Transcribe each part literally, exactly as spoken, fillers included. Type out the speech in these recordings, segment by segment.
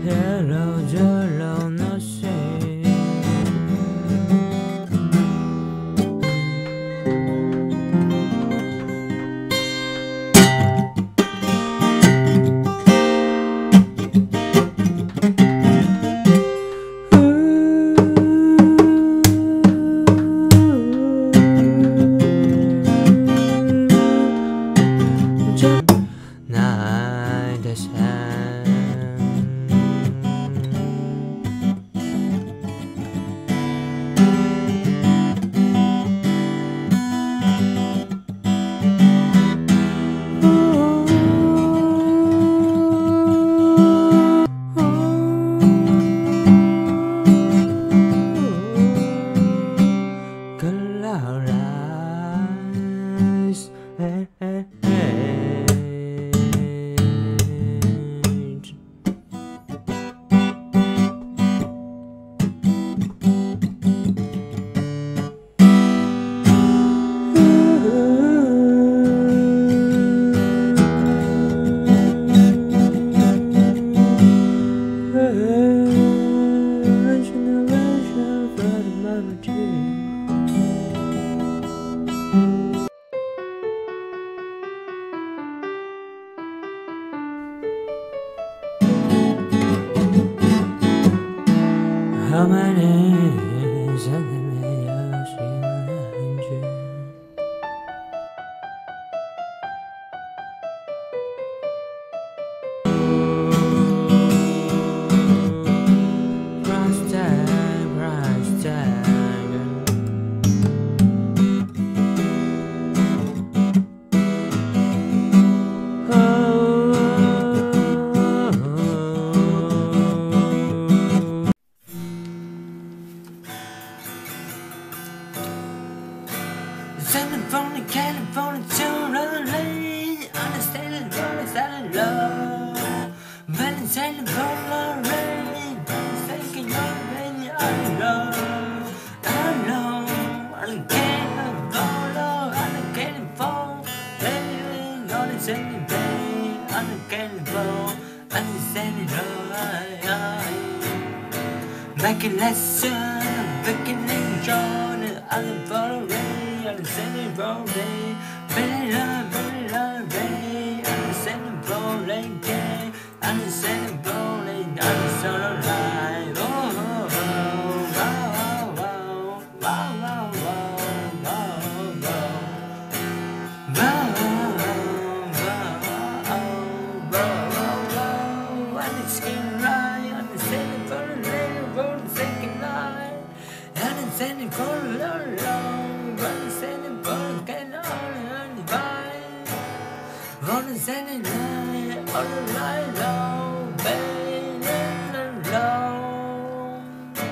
也绕着绕那些。好满脸，现在没有新感觉。Price tag, price tag. California, California, California, understand it, understand it, love. Valentine, California, Valentine, California, I love, I love, I don't care for love, I don't care for, baby, understand it, baby, I don't care for, understand it, love. Make it lesson, make it enjoy, I don't follow it. Understand it wrong, babe. Better love, better love, babe. Understand it wrong, babe. Understand it wrong, babe. Understand it right. Oh, oh, oh, oh, oh, oh, oh, oh, oh, oh. Understand right. Understand it for the later, for the second line. Understand it for the long. Understanding both can only divide. Understanding light, all the light low, baby, alone.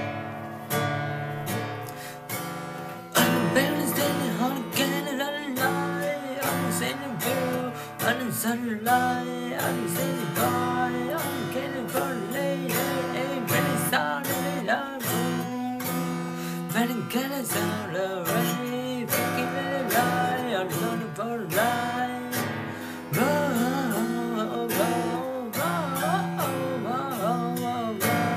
Understanding how to get it on the line. Understanding blue, understanding light, understanding boy, understanding for the lady, very solid love. Very good as all the way. I'm looking for a line. Oh, oh, oh, oh, oh, oh,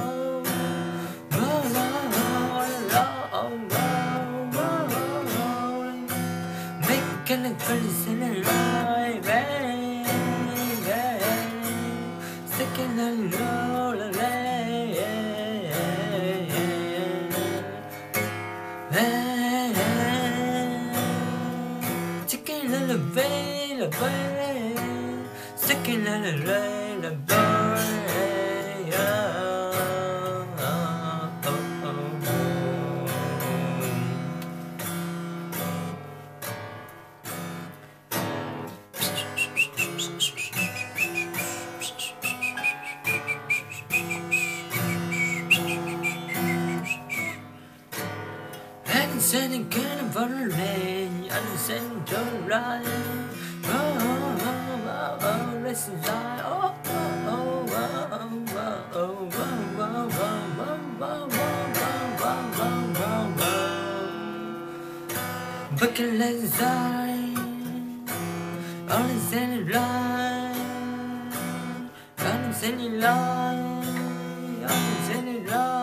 oh, oh. Making it pretty in a line, baby. Sticking a roll of the veil of way, sticking in the rain of boy. Oh, oh, oh, oh. And sending kind of for the rain, and sending to the right. Oh, oh, oh, oh, oh, listen, I, oh, oh, oh, oh, oh, oh, oh, oh, oh, oh, oh, oh. Bucket lens eye, only sending line, only sending line. understand love.